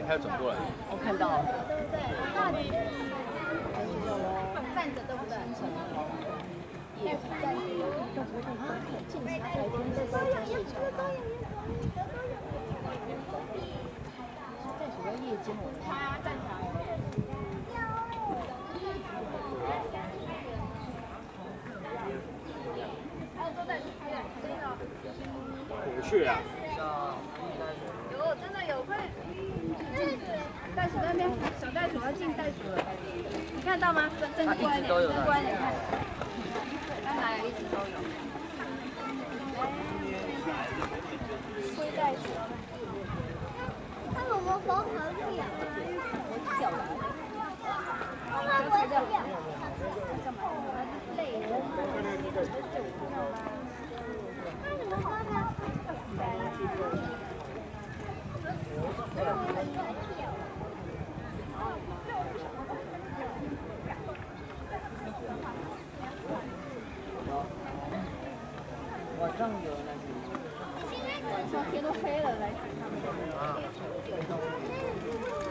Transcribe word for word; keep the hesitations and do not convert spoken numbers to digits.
还有转过来。 我看到了。 对不对？那你站着对不对？夜站着，都不会发现。进茶台天在在家睡觉。在学校夜间我看。啊，站起来。 虎穴啊！ 有，真的有，快点！袋鼠那边，小袋鼠要进袋鼠了，你看到吗？真真乖点，真乖点看。刚来一直都有。灰袋鼠。它有没有包好掉？我掉了。它不会掉。干嘛？累了。它怎么包它？ 晚上有那个。 晚上天都黑了，来。